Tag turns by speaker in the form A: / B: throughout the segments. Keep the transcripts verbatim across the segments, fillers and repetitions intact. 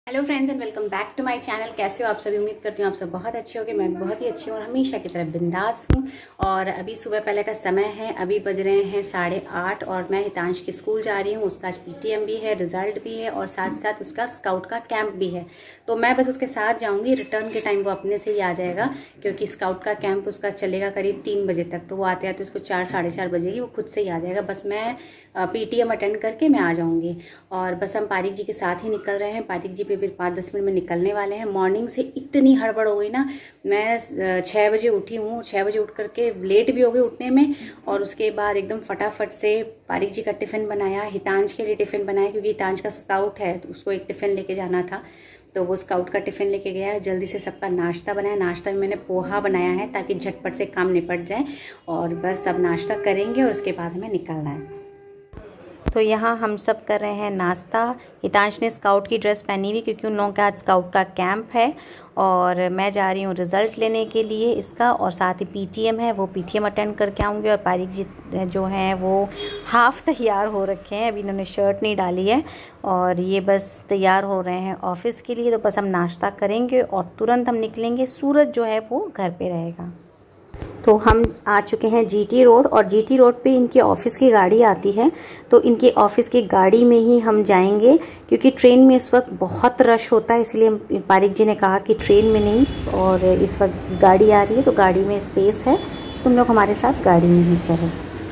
A: Hello friends and welcome back to my channel. कैसे हो आप सभी? उम्मीद करती हूँ आप सब बहुत अच्छे होंगे। मैं बहुत ही अच्छी हूँ और हमेशा की तरह बिंदास हूँ। और अभी सुबह पहले का समय है, अभी बज रहे हैं साढ़े आठ और मैं हितांश के स्कूल जा रही हूँ। उसका आज पीटीएम भी है, रिजल्ट भी है और साथ साथ उसका स्काउट का कैंप भी है। तो मैं बस उसके साथ जाऊँगी। रिटर्न के टाइम वो अपने से ही आ जाएगा क्योंकि स्काउट का कैंप उसका चलेगा करीब तीन बजे तक। तो वो आते आते उसको चार साढ़े चार बजेगी, वो खुद से ही आ जाएगा। बस मैं पीटीएम अटेंड करके मैं आ जाऊँगी। और बस हम पारिक जी के साथ ही निकल रहे हैं। पारिक जी पे फिर पाँच दस मिनट में निकलने वाले हैं। मॉर्निंग से इतनी हड़बड़ हो गई ना, मैं छः बजे उठी हूँ। छः बजे उठ करके लेट भी हो गई उठने में और उसके बाद एकदम फटाफट से पारिक जी का टिफ़िन बनाया, हितांश के लिए टिफ़िन बनाया क्योंकि हितांश का स्काउट है तो उसको एक टिफ़िन लेके जाना था। तो वो स्काउट का टिफ़िन लेके गया। जल्दी से सबका नाश्ता बनाया। नाश्ता में मैंने पोहा बनाया है ताकि झटपट से काम निपट जाए। और बस सब नाश्ता करेंगे और उसके बाद हमें निकलना है। तो यहाँ हम सब कर रहे हैं नाश्ता। हितांश ने स्काउट की ड्रेस पहनी हुई क्योंकि उन लोगों का आज स्काउट का कैंप है और मैं जा रही हूँ रिज़ल्ट लेने के लिए इसका। और साथ ही पीटीएम है, वो पीटीएम अटेंड करके आऊँगी। और पारिक जी जो हैं वो हाफ़ तैयार हो रखे हैं, अभी इन्होंने शर्ट नहीं डाली है और ये बस तैयार हो रहे हैं ऑफिस के लिए। तो बस हम नाश्ता करेंगे और तुरंत हम निकलेंगे। सूरज जो है वो घर पर रहेगा। तो हम आ चुके हैं जीटी रोड और जीटी रोड पे इनके ऑफ़िस की गाड़ी आती है। तो इनके ऑफ़िस की गाड़ी में ही हम जाएंगे क्योंकि ट्रेन में इस वक्त बहुत रश होता है। इसलिए पारिक जी ने कहा कि ट्रेन में नहीं, और इस वक्त गाड़ी आ रही है तो गाड़ी में स्पेस है, तुम लोग हमारे साथ गाड़ी में ही चलो।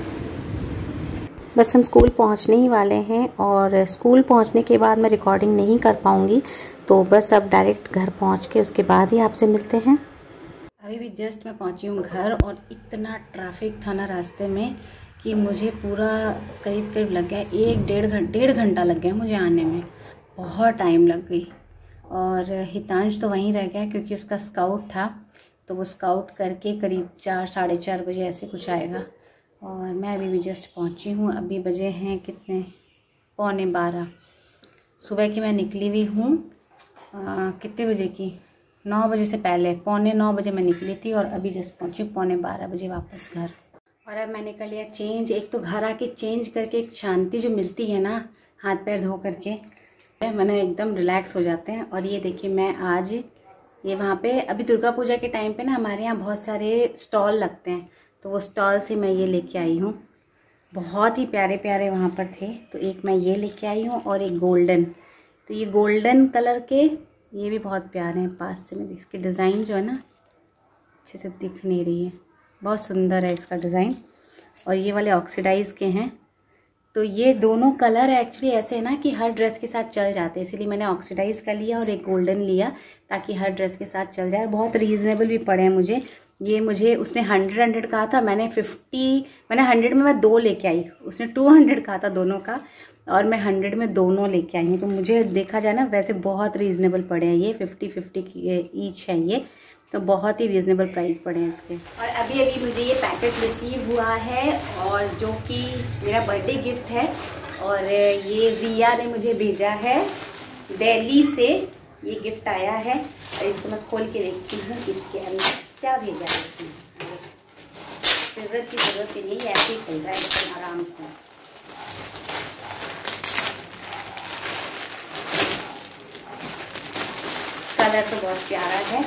A: बस हम स्कूल पहुंचने ही वाले हैं और स्कूल पहुंचने के बाद मैं रिकॉर्डिंग नहीं कर पाऊँगी। तो बस अब डायरेक्ट घर पहुँच के उसके बाद ही आपसे मिलते हैं। अभी भी जस्ट मैं पहुंची हूँ घर और इतना ट्रैफिक था ना रास्ते में कि मुझे पूरा करीब करीब लग गया एक डेढ़ घंटा डेढ़ घंटा लग गया मुझे आने में। बहुत टाइम लग गई। और हितांश तो वहीं रह गया क्योंकि उसका स्काउट था, तो वो स्काउट करके करीब चार साढ़े चार बजे ऐसे कुछ आएगा। और मैं अभी भी जस्ट पहुँची हूँ। अभी बजे हैं कितने, पौने बारह। सुबह की मैं निकली हुई हूँ कितने बजे की, नौ बजे से पहले, पौने नौ बजे मैं निकली थी और अभी जस्ट पहुंची पौने बारह बजे वापस घर। और अब मैंने कर लिया चेंज। एक तो घर आके चेंज करके एक शांति जो मिलती है ना, हाथ पैर धो करके मैंने एकदम रिलैक्स हो जाते हैं। और ये देखिए मैं आज ये वहाँ पे अभी दुर्गा पूजा के टाइम पे ना हमारे यहाँ बहुत सारे स्टॉल लगते हैं, तो वो स्टॉल से मैं ये लेके आई हूँ। बहुत ही प्यारे प्यारे वहाँ पर थे, तो एक मैं ये लेके आई हूँ और एक गोल्डन। तो ये गोल्डन कलर के ये भी बहुत प्यारे हैं। पास से मैं इसकी डिज़ाइन जो है ना अच्छे से दिख नहीं रही है, बहुत सुंदर है इसका डिज़ाइन। और ये वाले ऑक्सीडाइज़ के हैं। तो ये दोनों कलर एक्चुअली ऐसे है ना कि हर ड्रेस के साथ चल जाते हैं, इसीलिए मैंने ऑक्सीडाइज़ का लिया और एक गोल्डन लिया ताकि हर ड्रेस के साथ चल जाए। बहुत रीज़नेबल भी पड़े हैं मुझे ये। मुझे उसने हंड्रेड हंड्रेड कहा था, मैंने फिफ्टी मैंने हंड्रेड में मैं दो लेके आई। उसने टू हंड्रेड कहा था दोनों का और मैं हंड्रेड में दोनों लेके आई हूँ। तो मुझे देखा जाए ना वैसे बहुत रीज़नेबल पड़े हैं ये, फिफ्टी फिफ्टी की ईच है ये, तो बहुत ही रीज़नेबल प्राइस पड़े हैं इसके। और अभी अभी मुझे ये पैकेट रिसीव हुआ है और जो कि मेरा बर्थडे गिफ्ट है। और ये रिया ने मुझे भेजा है दिल्ली से, ये गिफ्ट आया है। और इसको मैं खोल के देखती हूँ इसके अंदर क्या भेजा है इसमें। सीजर की जरूरत ही नहीं, ऐसे ही खुल रहा है एकदम आराम से। कलर तो बहुत प्यारा है।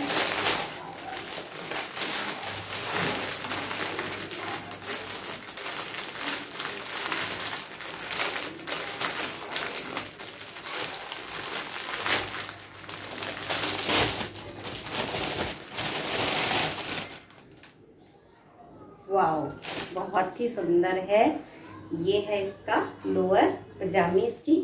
A: वाओ, बहुत ही सुंदर है। ये है इसका लोअर पजामी इसकी।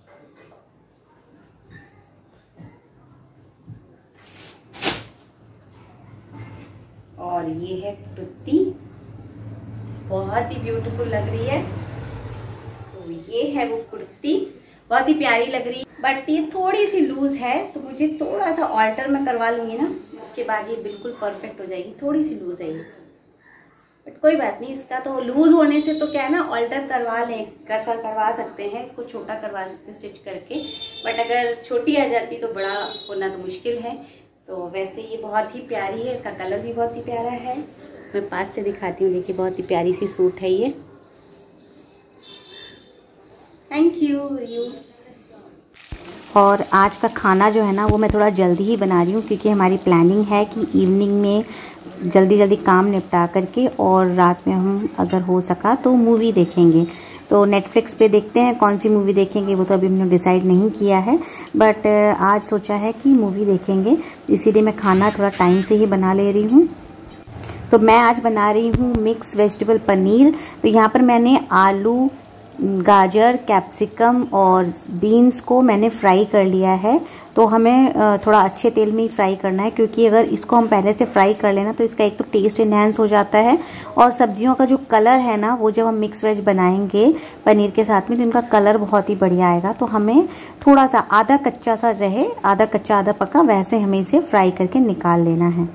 A: और ये है कुर्ती, बहुत ही ब्यूटीफुल लग रही है। तो ये है वो कुर्ती, बहुत ही प्यारी लग रही है। बट ये थोड़ी सी लूज है तो मुझे थोड़ा सा ऑल्टर में करवा लूंगी ना, उसके बाद ये बिल्कुल परफेक्ट हो जाएगी। थोड़ी सी लूज है ये, बट कोई बात नहीं। इसका तो लूज होने से तो क्या है ना, ऑल्टर करवा लें, कर सर करवा सकते हैं, इसको छोटा करवा सकते हैं स्टिच करके। बट अगर छोटी आ जाती तो बड़ा होना तो मुश्किल है। तो वैसे ये बहुत ही प्यारी है, इसका कलर भी बहुत ही प्यारा है। मैं पास से दिखाती हूँ, देखिए बहुत ही प्यारी सी सूट है ये। थैंक यू यू और आज का खाना जो है ना वो मैं थोड़ा जल्दी ही बना रही हूँ, क्योंकि हमारी प्लानिंग है कि इवनिंग में जल्दी जल्दी काम निपटा करके और रात में हम अगर हो सका तो मूवी देखेंगे। तो नेटफ्लिक्स पे देखते हैं कौन सी मूवी देखेंगे, वो तो अभी हमने डिसाइड नहीं किया है, बट आज सोचा है कि मूवी देखेंगे, इसीलिए मैं खाना थोड़ा टाइम से ही बना ले रही हूँ। तो मैं आज बना रही हूँ मिक्स वेजिटेबल पनीर। तो यहाँ पर मैंने आलू, गाजर, कैप्सिकम और बीन्स को मैंने फ्राई कर लिया है। तो हमें थोड़ा अच्छे तेल में ही फ्राई करना है, क्योंकि अगर इसको हम पहले से फ्राई कर लेना तो इसका एक तो टेस्ट इन्हेंस हो जाता है, और सब्जियों का जो कलर है ना वो जब हम मिक्स वेज बनाएंगे पनीर के साथ में तो इनका कलर बहुत ही बढ़िया आएगा। तो हमें थोड़ा सा आधा कच्चा सा रहे, आधा कच्चा आधा पका, वैसे हमें इसे फ्राई करके निकाल लेना है।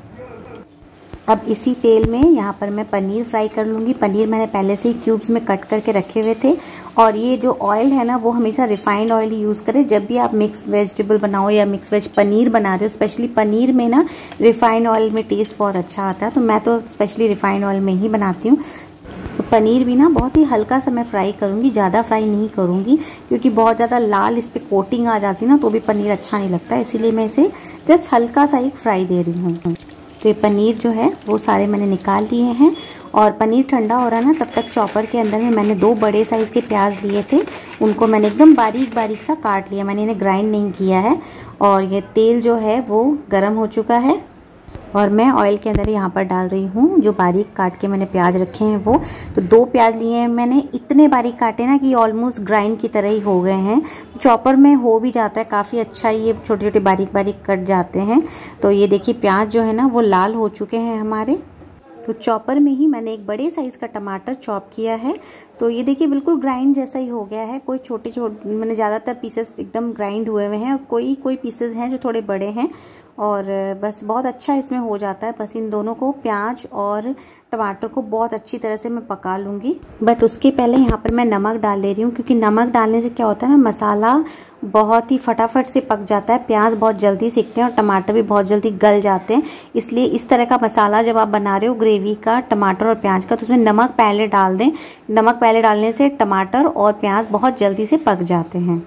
A: अब इसी तेल में यहाँ पर मैं पनीर फ्राई कर लूँगी। पनीर मैंने पहले से ही क्यूब्स में कट करके रखे हुए थे, और ये जो ऑयल है ना वो हमेशा रिफाइंड ऑयल ही यूज़ करें जब भी आप मिक्स वेजिटेबल बनाओ या मिक्स वेज पनीर बना रहे हो। स्पेशली पनीर में ना रिफाइंड ऑयल में टेस्ट बहुत अच्छा आता है, तो मैं तो स्पेशली रिफाइंड ऑयल में ही बनाती हूँ। तो पनीर भी ना बहुत ही हल्का सा मैं फ्राई करूँगी, ज़्यादा फ्राई नहीं करूँगी, क्योंकि बहुत ज़्यादा लाल इस पर कोटिंग आ जाती है ना तो भी पनीर अच्छा नहीं लगता, इसीलिए मैं इसे जस्ट हल्का सा एक फ्राई दे रही हूँ। तो ये पनीर जो है वो सारे मैंने निकाल लिए हैं, और पनीर ठंडा हो रहा है ना तब तक चॉपर के अंदर में मैंने दो बड़े साइज़ के प्याज लिए थे, उनको मैंने एकदम बारीक बारीक सा काट लिया, मैंने इन्हें ग्राइंड नहीं किया है। और ये तेल जो है वो गर्म हो चुका है, और मैं ऑयल के अंदर यहाँ पर डाल रही हूँ जो बारीक काट के मैंने प्याज रखे हैं वो। तो दो प्याज लिए हैं मैंने, इतने बारीक काटे ना कि ऑलमोस्ट ग्राइंड की तरह ही हो गए हैं। चॉपर में हो भी जाता है काफ़ी अच्छा, ये छोटे छोटे बारीक बारीक कट जाते हैं। तो ये देखिए प्याज जो है ना वो लाल हो चुके हैं हमारे। तो चॉपर में ही मैंने एक बड़े साइज़ का टमाटर चॉप किया है। तो ये देखिए बिल्कुल ग्राइंड जैसा ही हो गया है, कोई छोटे छोटे मैंने ज़्यादातर पीसेस एकदम ग्राइंड हुए हुए हैं, और कोई कोई पीसेस हैं जो थोड़े बड़े हैं, और बस बहुत अच्छा इसमें हो जाता है। बस इन दोनों को, प्याज और टमाटर को बहुत अच्छी तरह से मैं पका लूँगी। बट उसके पहले यहाँ पर मैं नमक डाल ले रही हूँ, क्योंकि नमक डालने से क्या होता है ना, मसाला बहुत ही फटाफट से पक जाता है, प्याज बहुत जल्दी सीखते हैं और टमाटर भी बहुत जल्दी गल जाते हैं। इसलिए इस तरह का मसाला जब आप बना रहे हो ग्रेवी का, टमाटर और प्याज का, तो उसमें नमक पहले डाल दें। नमक पहले डालने से टमाटर और प्याज बहुत जल्दी से पक जाते हैं।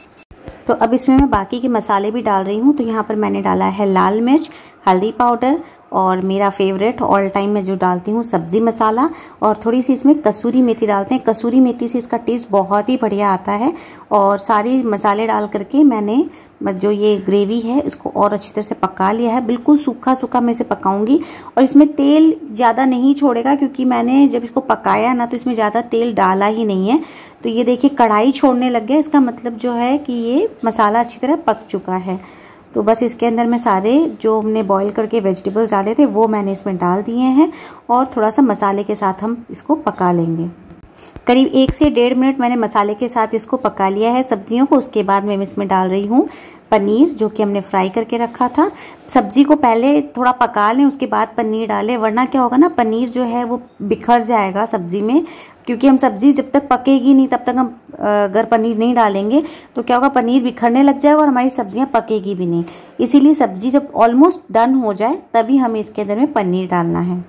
A: तो अब इसमें मैं बाकी के मसाले भी डाल रही हूँ। तो यहाँ पर मैंने डाला है लाल मिर्च, हल्दी पाउडर, और मेरा फेवरेट ऑल टाइम में जो डालती हूँ सब्ज़ी मसाला, और थोड़ी सी इसमें कसूरी मेथी डालते हैं। कसूरी मेथी से इसका टेस्ट बहुत ही बढ़िया आता है। और सारे मसाले डाल करके मैंने जो ये ग्रेवी है इसको और अच्छी तरह से पका लिया है। बिल्कुल सूखा सूखा मैं इसे पकाऊंगी, और इसमें तेल ज़्यादा नहीं छोड़ेगा, क्योंकि मैंने जब इसको पकाया ना तो इसमें ज़्यादा तेल डाला ही नहीं है। तो ये देखिए कढ़ाई छोड़ने लग गया, इसका मतलब जो है कि ये मसाला अच्छी तरह पक चुका है। तो बस इसके अंदर मैं सारे जो हमने बॉईल करके वेजिटेबल्स डाले थे वो मैंने इसमें डाल दिए हैं, और थोड़ा सा मसाले के साथ हम इसको पका लेंगे। करीब एक से डेढ़ मिनट मैंने मसाले के साथ इसको पका लिया है सब्जियों को। उसके बाद मैं इसमें डाल रही हूँ पनीर, जो कि हमने फ्राई करके रखा था। सब्जी को पहले थोड़ा पका लें, उसके बाद पनीर डालें, वरना क्या होगा ना, पनीर जो है वो बिखर जाएगा सब्जी में, क्योंकि हम सब्जी जब तक पकेगी नहीं तब तक हम अगर पनीर नहीं डालेंगे तो क्या होगा, पनीर बिखरने लग जाएगा और हमारी सब्जियां पकेगी भी नहीं। इसीलिए सब्जी जब ऑलमोस्ट डन हो जाए तभी हमें इसके अंदर में पनीर डालना है।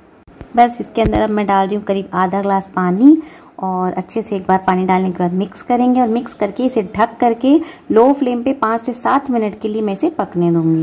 A: बस इसके अंदर अब मैं डाल रही हूँ करीब आधा ग्लास पानी, और अच्छे से एक बार पानी डालने के बाद मिक्स करेंगे, और मिक्स करके इसे ढक करके लो फ्लेम पे पाँच से सात मिनट के लिए मैं इसे पकने दूंगी।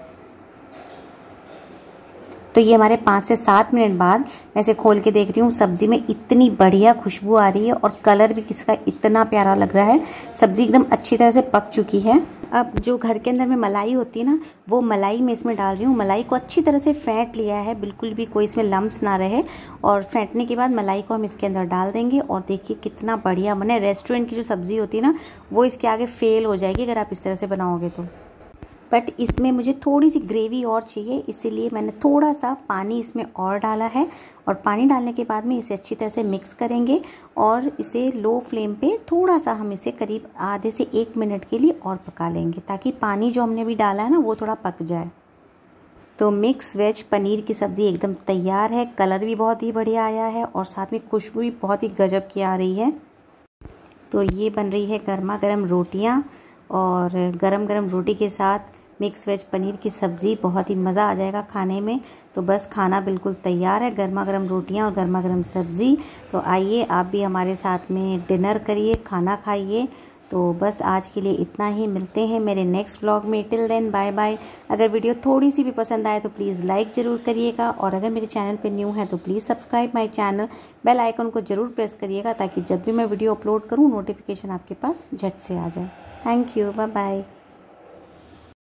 A: तो ये हमारे पाँच से सात मिनट बाद मैं इसे खोल के देख रही हूँ, सब्जी में इतनी बढ़िया खुशबू आ रही है और कलर भी किसका इतना प्यारा लग रहा है। सब्जी एकदम अच्छी तरह से पक चुकी है। अब जो घर के अंदर में मलाई होती है ना, वो मलाई मैं इसमें डाल रही हूँ। मलाई को अच्छी तरह से फेंट लिया है, बिल्कुल भी कोई इसमें लम्स ना रहे, और फेंटने के बाद मलाई को हम इसके अंदर डाल देंगे। और देखिए कितना बढ़िया बने। रेस्टोरेंट की जो सब्ज़ी होती है ना वो इसके आगे फेल हो जाएगी अगर आप इस तरह से बनाओगे तो। बट इसमें मुझे थोड़ी सी ग्रेवी और चाहिए, इसीलिए मैंने थोड़ा सा पानी इसमें और डाला है। और पानी डालने के बाद में इसे अच्छी तरह से मिक्स करेंगे, और इसे लो फ्लेम पे थोड़ा सा हम इसे करीब आधे से एक मिनट के लिए और पका लेंगे, ताकि पानी जो हमने भी डाला है ना वो थोड़ा पक जाए। तो मिक्स वेज पनीर की सब्ज़ी एकदम तैयार है। कलर भी बहुत ही बढ़िया आया है, और साथ में खुशबू भी बहुत ही गजब की आ रही है। तो ये बन रही है गर्मा गर्म रोटियां, और गरम गरम रोटी के साथ मिक्स वेज पनीर की सब्ज़ी, बहुत ही मज़ा आ जाएगा खाने में। तो बस खाना बिल्कुल तैयार है, गर्मा गर्म रोटियां और गर्मा गर्म सब्ज़ी। तो आइए आप भी हमारे साथ में डिनर करिए, खाना खाइए। तो बस आज के लिए इतना ही, मिलते हैं मेरे नेक्स्ट व्लॉग में। Till then bye bye. अगर वीडियो थोड़ी सी भी पसंद आए तो प्लीज़ लाइक ज़रूर करिएगा, और अगर मेरे चैनल पे न्यू है तो please subscribe my channel, bell icon को ज़रूर प्रेस करिएगा ताकि जब भी मैं वीडियो अपलोड करूँ नोटिफिकेशन आपके पास झट से आ जाए। Thank you, bye bye.